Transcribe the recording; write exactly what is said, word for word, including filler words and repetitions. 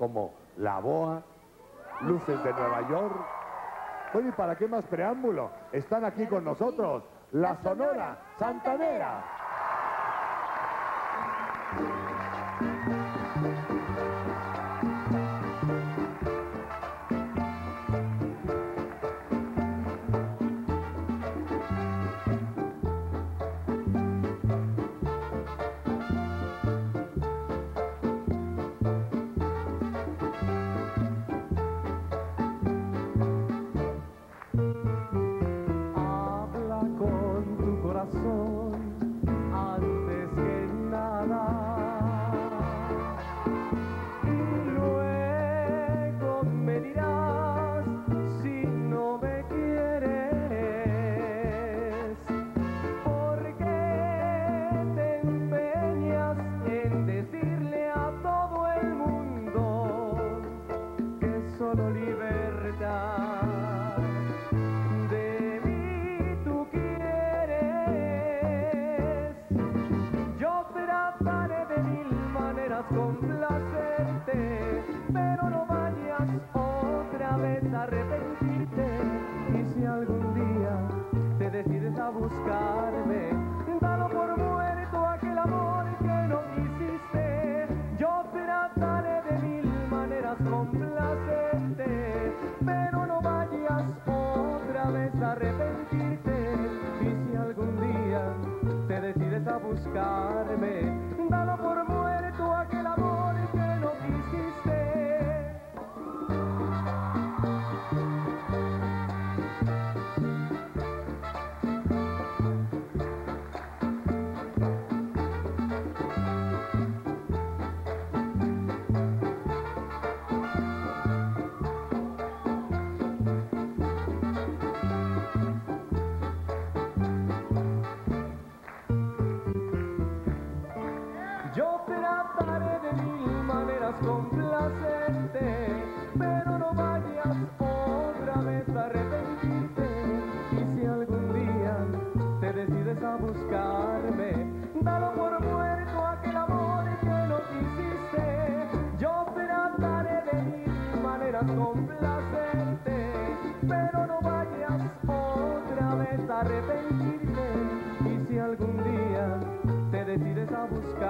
como La Boa, Luces de Nueva York. Oye, ¿para qué más preámbulo? Están aquí con nosotros la Sonora Santanera. Antes que nada, luego me dirás si no me quieres. ¿Por qué te empeñas en decirle a todo el mundo que solo libertad complacerte, pero no vayas otra vez a arrepentirte? Y si algún día te decides a buscarme, dalo por muerto aquel amor que no quisiste. Yo trataré de mil maneras complacerte, pero no vayas otra vez a arrepentirte. Y si algún día te decides a buscarme, dalo por muerto aquel amor que no quisiste. Yo trataré de mil maneras complacerte, pero no vayas otra vez a arrepentirte. Y si algún día te decides a buscarme, dalo por muerto aquel amor que no quisiste. Yo trataré de mil maneras complacerte, pero no vayas otra vez a arrepentirte. Y si algún día te decides a buscar